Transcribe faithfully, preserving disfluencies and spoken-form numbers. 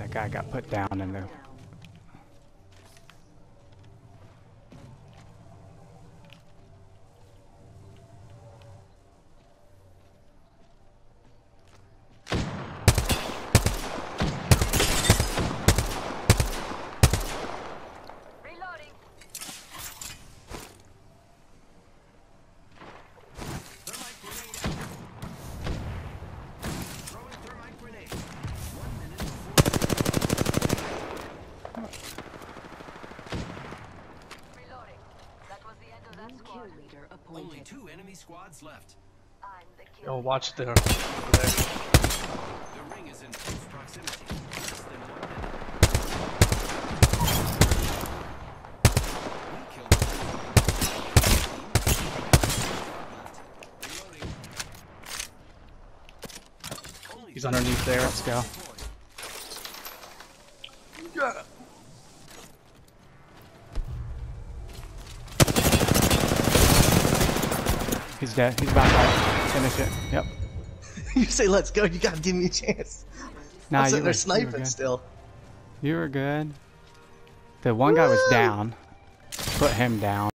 That guy got put down in the... Only two enemy squads left. Oh, watch there. Over there. The ring is in close proximity. Less than one minute. We killed. He's underneath there. Let's go. Yeah. He's dead. He's about to finish it. Yep. You say let's go, you gotta give me a chance. Nah, I'm sitting you there were, sniping you were good. still. You were good. The one guy was down. Put him down.